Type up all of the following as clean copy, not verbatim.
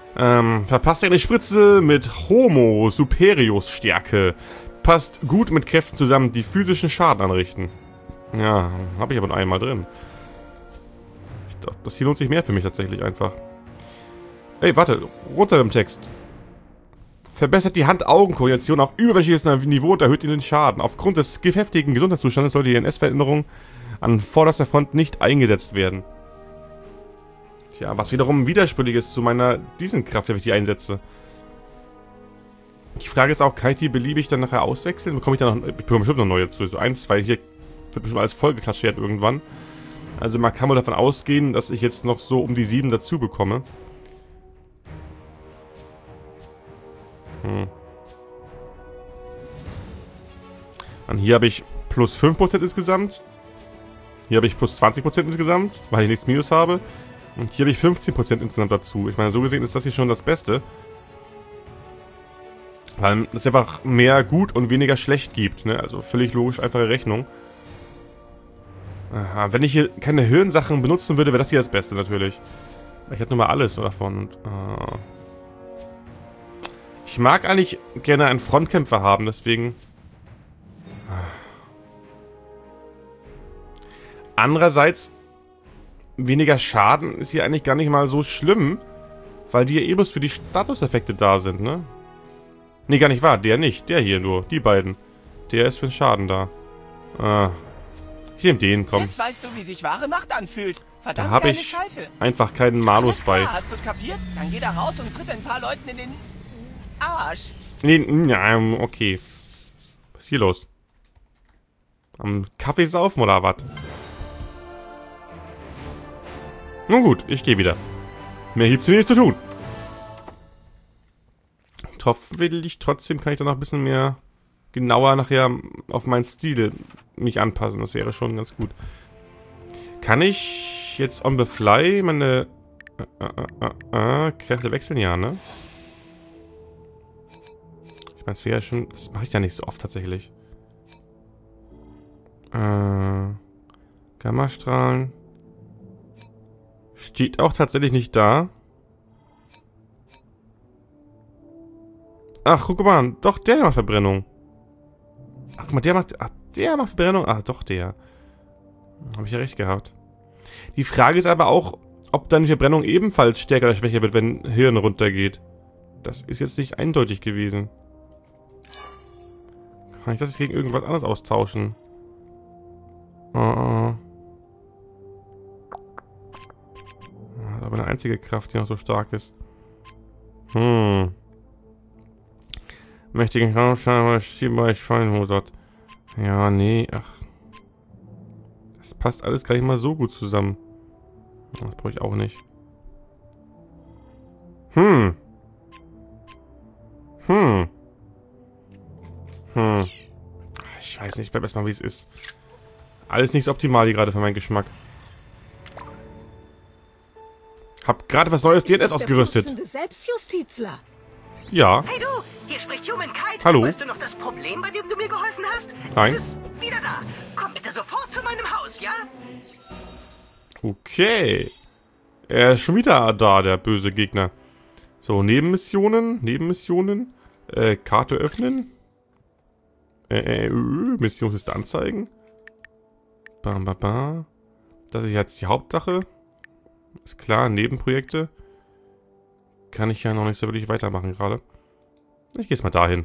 Verpasst eine Spritze mit Homo Superius Stärke. Passt gut mit Kräften zusammen, die physischen Schaden anrichten. Ja, habe ich aber nur einmal drin. Ich dachte, das hier lohnt sich mehr für mich tatsächlich einfach. Ey, warte, runter im Text. Verbessert die Hand-Augen-Koordination auf übermenschliches Niveau und erhöht den Schaden. Aufgrund des heftigen Gesundheitszustandes soll die NS-Veränderung an vorderster Front nicht eingesetzt werden. Tja, was wiederum widersprüchlich ist zu meiner Dieselkraft, wenn ich die einsetze. Die Frage ist auch, kann ich die beliebig dann nachher auswechseln? Bekomme ich dann noch, ich bekomme bestimmt noch neue zu. So 1, 2, hier wird bestimmt alles vollgeklatscht werden irgendwann. Also man kann wohl davon ausgehen, dass ich jetzt noch so um die 7 dazu bekomme. Und hier habe ich plus 5% insgesamt. Hier habe ich plus 20% insgesamt, weil ich nichts Minus habe. Und hier habe ich 15% insgesamt dazu. Ich meine, so gesehen ist das hier schon das Beste. Weil es einfach mehr gut und weniger schlecht gibt. Ne? Also völlig logisch, einfache Rechnung. Aha, wenn ich hier keine Hirnsachen benutzen würde, wäre das hier das Beste natürlich. Ich hätte nur mal alles davon. Und, ich mag eigentlich gerne einen Frontkämpfer haben, deswegen... Andererseits, weniger Schaden ist hier eigentlich gar nicht mal so schlimm, weil die ja eh bloß für die Statuseffekte da sind, ne? Ne, gar nicht wahr, der nicht, der hier nur, die beiden. Der ist für den Schaden da. Ich nehme den, komm. Jetzt weißt du, wie sich wahre Macht anfühlt. Verdammt, da habe geile ich Scheiße. einfach keinen Malus bei. Hast du's kapiert? Dann geh da raus und tritt ein paar Leuten in den Arsch. Nee, okay. Was ist hier los? Am Kaffee saufen oder was? Nun gut, ich gehe wieder. Mehr gibt's hier nichts zu tun. Trotzdem kann ich dann noch ein bisschen mehr genauer nachher auf meinen Stil mich anpassen. Das wäre schon ganz gut. Kann ich jetzt on the fly meine Kräfte wechseln? Ja, ne? Ich meine, es wäre schon... Das mache ich ja nicht so oft tatsächlich. Gammastrahlen. Steht auch tatsächlich nicht da. Ach, guck mal, doch, der macht Verbrennung. Ach, guck mal, der macht Verbrennung. Ach, doch, der. Habe ich ja recht gehabt. Die Frage ist aber auch, ob dann die Verbrennung ebenfalls stärker oder schwächer wird, wenn Hirn runtergeht. Das ist jetzt nicht eindeutig gewesen. Kann ich das jetzt gegen irgendwas anderes austauschen? Aber eine einzige Kraft, die noch so stark ist. Mächtigen Kampfstein, Schieber, ich Feinhudert. Ja, nee, ach. Das passt alles gar nicht mal so gut zusammen. Das brauche ich auch nicht. Ich weiß nicht, ich bleib erstmal wie es ist. Alles nicht so optimal hier gerade für meinen Geschmack. Hab gerade was Neues DNS ausgerüstet. Selbstjustizler. Ja. Hey du, hier spricht Humankind. Hallo. Weißt du noch das Problem, bei dem du mir geholfen hast? Nein. Es ist wieder da. Komm bitte sofort zu meinem Haus, ja? Okay. Er ist schon wieder da, der böse Gegner. So, Nebenmissionen. Karte öffnen. Missionsliste anzeigen. Das ist jetzt die Hauptsache. Ist klar, Nebenprojekte. Kann ich ja noch nicht so wirklich weitermachen gerade. Ich gehe jetzt mal dahin.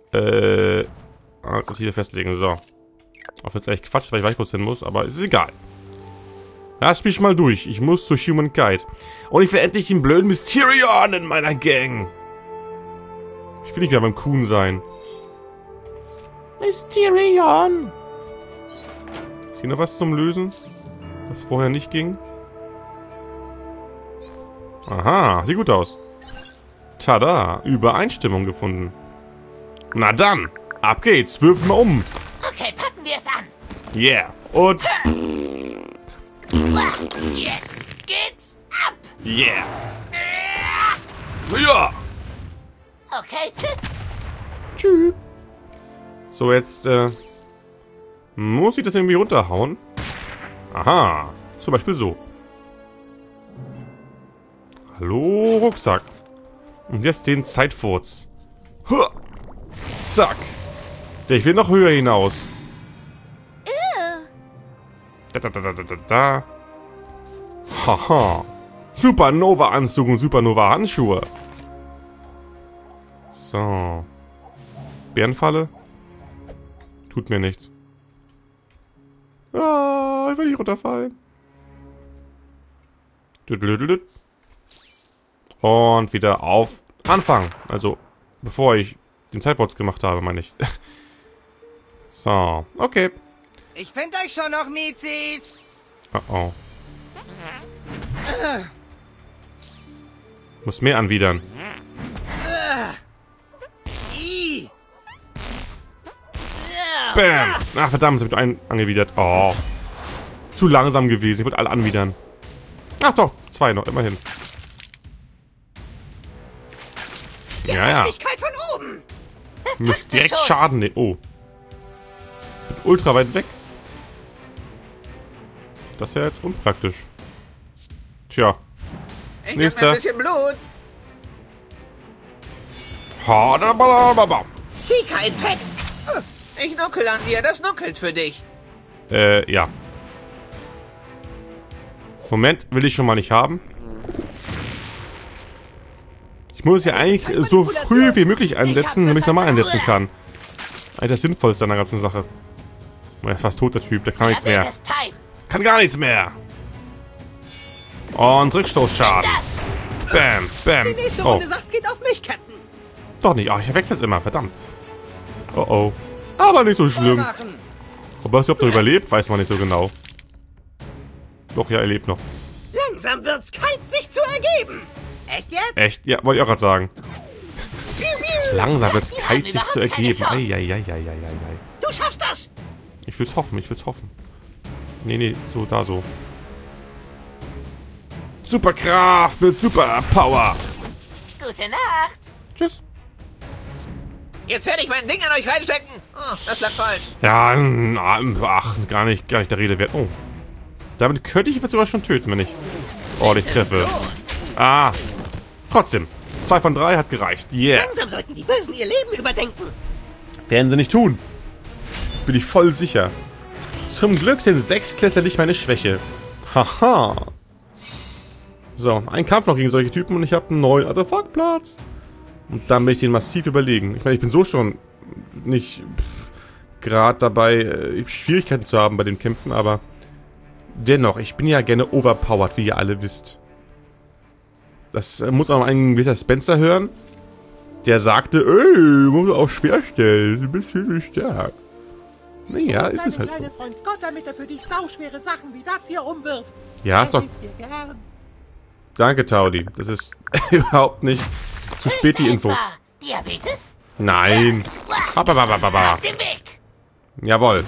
Also hier festlegen, so. Auch wenn es echt Quatsch, weil ich weiß, wo es hin muss, aber es ist egal. Lass mich mal durch. Ich muss zu Humankind. Und ich will endlich den blöden Mysterion in meiner Gang. Ich will nicht wieder beim Kuhn sein. Mysterion. Ist hier noch was zum Lösen? Was vorher nicht ging? Aha, sieht gut aus. Tada, Übereinstimmung gefunden. Na dann, ab geht's, wirf mal um. Okay, packen wir es an. Yeah, und... Jetzt geht's ab. Yeah. Ja. Okay, tschüss. Tschüss. So, jetzt, muss ich das irgendwie runterhauen? Aha, zum Beispiel so. Hallo, Rucksack. Und jetzt den Zeitfurz. Huh. Zack. Ich will noch höher hinaus. Da. Haha. Supernova-Anzug und Supernova-Handschuhe. So. Bärenfalle? Tut mir nichts. Ah, ich will nicht runterfallen. Und wieder auf Anfang. Also, bevor ich den Zeitwurz gemacht habe, meine ich. So, okay. Ich finde euch schon noch, Mizis. Oh oh. Muss mehr anwidern. Bam! Ach verdammt, sind einen angewidert. Oh. Zu langsam gewesen. Ich wollte alle anwidern. Ach doch, 2 noch, immerhin. Ja. Gerechtigkeit von oben. Müsst direkt Schaden nehmen. Oh. Bin ultra weit weg. Das ist ja jetzt unpraktisch. Tja. Ich Nächster. hab ein bisschen Blut. Sika-Infekt. Ich nuckel an dir, das nuckelt für dich. Ja. Moment, will ich schon mal nicht haben. Ich muss es ja eigentlich so früh wie möglich einsetzen, damit ich es normal einsetzen kann. Eigentlich das Sinnvollste an der ganzen Sache. Er ist fast tot, der Typ, der kann nichts mehr. Kann gar nichts mehr. Und Rückstoßschaden. Bam, bam. Die nächste Oh, Runde Saft geht auf mich, Captain. doch nicht. Ach, ich verwechsel es immer, verdammt. Oh oh. Aber nicht so schlimm. Ob er es überhaupt noch überlebt, weiß man nicht so genau. Doch, ja, er lebt noch. Langsam wird's kalt, sich zu ergeben. Echt jetzt? Echt? Ja, wollte ich auch gerade sagen. Piu, piu. Langsam wird es Wir kalt, haben sich zu überhaupt keine ergeben. Chance. Eieieiei. Du schaffst das. Ich will's hoffen, ich will's hoffen. Nee, so, da so. Superkraft mit Superpower. Gute Nacht. Tschüss. Jetzt werde ich mein Ding an euch reinstecken. Oh, das lag falsch. Ja, ach, gar nicht der Rede wert. Oh. Damit könnte ich jetzt sogar schon töten, wenn ich ordentlich treffe. Ah. Trotzdem. 2 von 3 hat gereicht. Yeah. Langsam sollten die Bösen ihr Leben überdenken. Werden sie nicht tun. Bin ich voll sicher. Zum Glück sind 6-Klässler nicht meine Schwäche. Haha. So, ein Kampf noch gegen solche Typen und ich habe einen neuen Artefaktplatz. Und dann bin ich den massiv überlegen. Ich meine, ich bin so schon nicht gerade dabei, Schwierigkeiten zu haben bei den Kämpfen, aber dennoch, ich bin ja gerne overpowered, wie ihr alle wisst. Das muss auch ein gewisser Spencer hören. Der sagte, ey, muss auch schwer stellen, du bist viel zu stark. Naja, ist es halt so. Freund Scott, damit er für dich sauschwere Sachen wie das hier umwirft. Ja, ist doch... Danke, Taudi. Das ist überhaupt nicht zu spät, die Info. Diabetes? Nein. Auf dem Weg. Jawohl.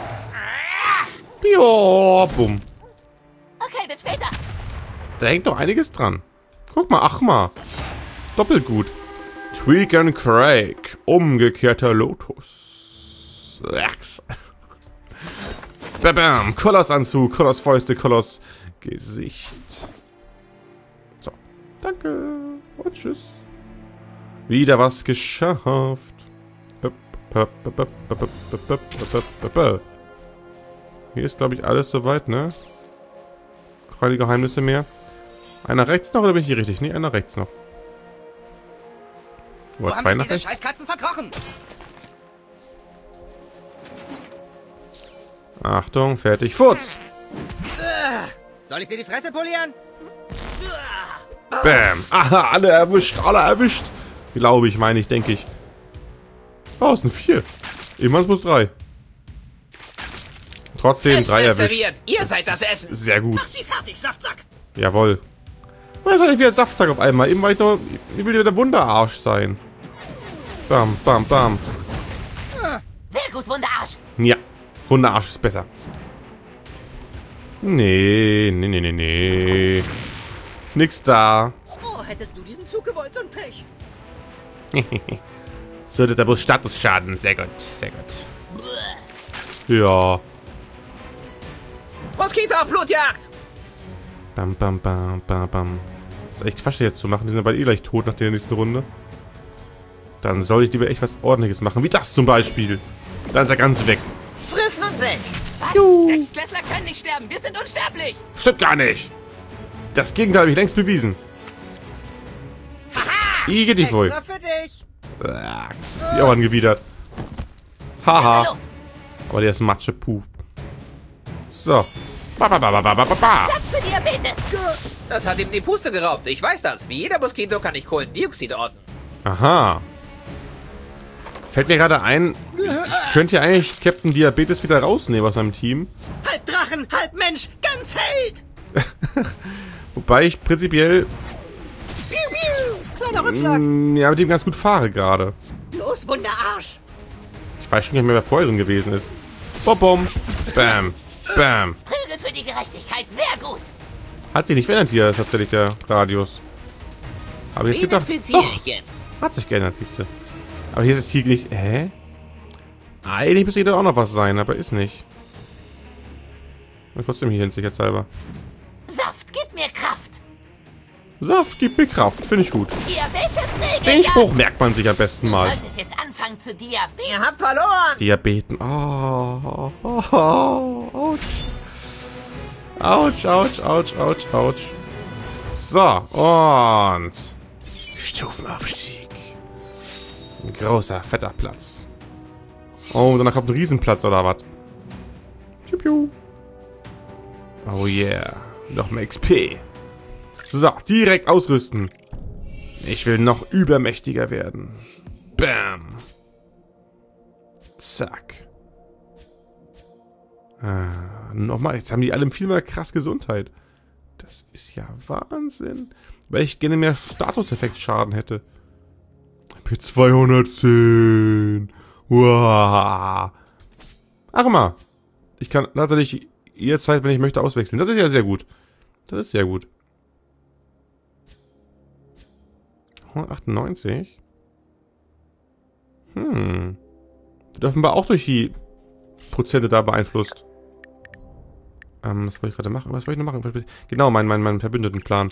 Pio, bumm. Okay, bis später. Da hängt noch einiges dran. Guck mal, ach mal. Doppelt gut. Tweak and Craig. Umgekehrter Lotus. Bam. Kolossanzug, Kolossfäuste, Kolossgesicht. So. Danke. Und tschüss. Wieder was geschafft. Hier ist, glaube ich, alles soweit, ne? Keine Geheimnisse mehr. Einer rechts noch, oder bin ich hier richtig? Nee, einer rechts noch. Wo haben sich diese Scheißkatzen verkrochen? Achtung, fertig, Furz! Soll ich dir die Fresse polieren? Bam! Aha, alle erwischt! Glaube ich, meine ich, denke ich. Oh, es sind 4. Immer muss 3. Trotzdem Es 3 ist erwischt. serviert. Ihr seid das Essen. Sehr gut. Mach sie fertig, Saftsack. Jawohl. Was soll ich wieder Saftsack auf einmal? Eben war ich nur... Ich will wieder der Wunderarsch sein. Bam, bam, bam. Sehr gut, Wunderarsch. Ja. Wunderarsch ist besser. Nee. Nix da. Oh, hättest du diesen Zug gewollt, so ein Pech. So, der bloß Statusschaden. Sehr gut. Ja. Moskito auf Blutjagd. Bam. echt Quatsch jetzt zu machen. Die sind ja bald eh gleich tot nach der nächsten Runde. Dann soll ich lieber echt was Ordentliches machen. Wie das zum Beispiel. Dann ist er ganz weg. Frissen und weg. Was? Sechsklässler können nicht sterben. Wir sind unsterblich. Stimmt gar nicht. Das Gegenteil habe ich längst bewiesen. Haha. Geht nicht wohl. Extra für dich. Die auch angewidert. Haha. Aber der ist Matsche. Puh. So. Ba. Für Diabetes. Das hat ihm die Puste geraubt. Ich weiß das. Wie jeder Moskito kann ich Kohlendioxid orten. Aha. Fällt mir gerade ein, ich könnte ja eigentlich Captain Diabetes wieder rausnehmen aus seinem Team. Halb Drachen, halb Mensch, ganz Held. Wobei ich prinzipiell Piu, piu. Kleiner Rückschlag. ja, mit ihm ganz gut fahre gerade. Los, Wunderarsch. Ich weiß schon nicht mehr, wer vorher drin gewesen ist. Bom, bom. Bam. Bam. Prügel für die Gerechtigkeit. Sehr gut. Hat sich nicht verändert hier tatsächlich der Radius. Aber jetzt Wen gedacht, infiziere doch, ich jetzt? hat sich geändert, siehst du. Aber hier ist es hier nicht. Hä? Eigentlich müsste hier auch noch was sein, aber ist nicht. Und trotzdem hier hin, sicherheitshalber. Saft, gib mir Kraft. Saft gibt mir Kraft, finde ich gut. Diabetes-Regel. Den Spruch merkt man sich am besten Du mal. solltest jetzt anfangen zu Diabetes. Ihr habt verloren. Diabeten. Oh, ouch. Ouch. So, und Stufenaufstieg. Ein großer, fetter Platz. Oh, danach kommt ein Riesenplatz, oder was? Piu, piu. Oh yeah. Noch mehr XP. So, direkt ausrüsten. Ich will noch übermächtiger werden. Bam. Zack. Nochmal, jetzt haben die alle viel mehr krass Gesundheit. Das ist ja Wahnsinn. Weil ich gerne mehr Statuseffekt-Schaden hätte. Für 210. Wow. Ach mal. Ich kann natürlich jederzeit, wenn ich möchte, auswechseln. Das ist ja sehr gut. Das ist sehr gut. 198. Wird offenbar auch durch die Prozente da beeinflusst. Was wollte ich gerade machen? Was wollte ich noch machen? Genau, mein Verbündetenplan.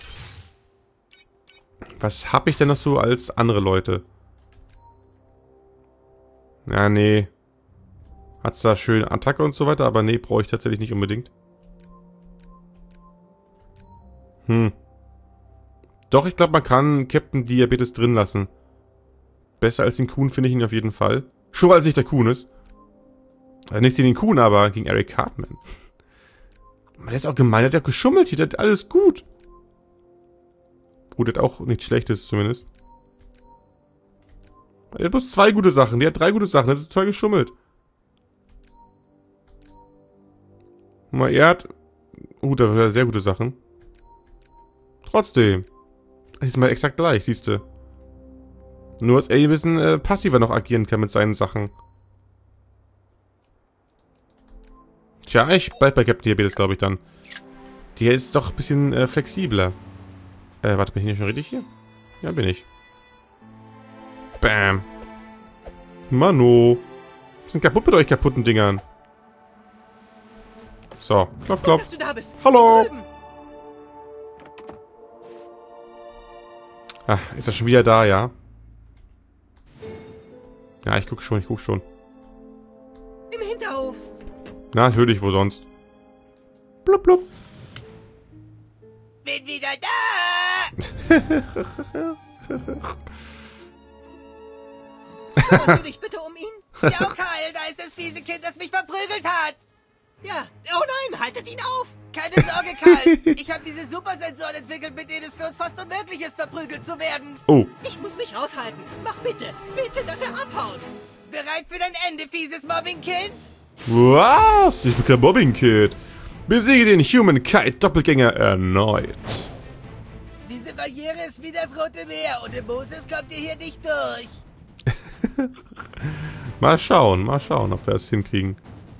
Was habe ich denn noch so als andere Leute? Ja, nee. Hat's da schön Attacke und so weiter, aber nee, brauche ich tatsächlich nicht unbedingt. Doch, ich glaube, man kann Captain Diabetes drin lassen. Besser als den Kuhn finde ich ihn auf jeden Fall. Schon weil es nicht der Kuhn ist. Also nicht gegen den Kuhn, aber gegen Eric Cartman. Der ist auch gemein, der hat geschummelt hier, der hat alles gut. Gut, der hat auch nichts Schlechtes zumindest. Er hat bloß 2 gute Sachen, der hat 3 gute Sachen, der hat 2 geschummelt. Mal, er hat... der hat sehr gute Sachen. Trotzdem. Das ist mal exakt gleich, siehst du. Nur, dass er ein bisschen passiver noch agieren kann mit seinen Sachen. Tja, ich bleib bei Captain Diabetes, glaube ich, dann. Der ist doch ein bisschen flexibler. Warte, bin ich hier schon richtig hier? Ja, bin ich. Bam. Mano. Was sind kaputt mit euch kaputten Dingern? So, klopf, klopf. Dass du da bist. Hallo. Hier drüben. Ach, ist er schon wieder da, ja? Ja, ich guck schon. Im Hinterhof. Na, natürlich, wo sonst? Blub, blub. Bin wieder da. Kümmerst du dich bitte um ihn? Schau, Kyle, da ist das fiese Kind, das mich verprügelt hat. Ja. Oh nein, haltet ihn auf. Keine Sorge, Kyle. Ich habe diese Supersensoren entwickelt, mit denen es für uns fast unmöglich ist, verprügelt zu werden. Oh. Ich muss mich raushalten. Mach bitte, dass er abhaut. Bereit für dein Ende, fieses Mobbing-Kind? Was? Ich bin kein Mobbing-Kid. Besiege den Human Kite Doppelgänger erneut. Diese Barriere ist wie das Rote Meer. Ohne Moses kommt ihr hier nicht durch. Mal schauen, ob wir das hinkriegen.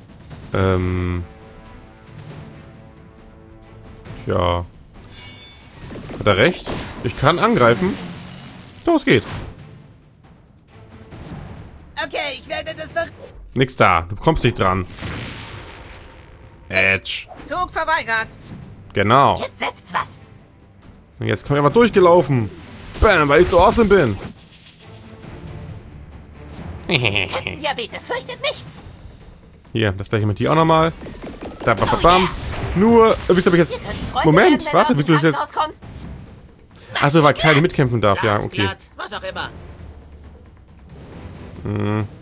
Tja. Hat er recht? Ich kann angreifen. Doch, es geht. Okay, ich werde das ver... Nix da. Du kommst nicht dran. Edge. Zug verweigert. Genau. Jetzt setzt's was. Und jetzt komme ich einfach durchgelaufen. Bam, weil ich so awesome bin. Diabetes fürchtet nichts. Hier, das gleiche mit dir auch nochmal. Da, bam, bam, bam. Nur, wieso habe ich jetzt... Moment, warte, wieso ist jetzt... Achso, weil Kylie mitkämpfen darf, ja, okay. Was auch immer. Hm.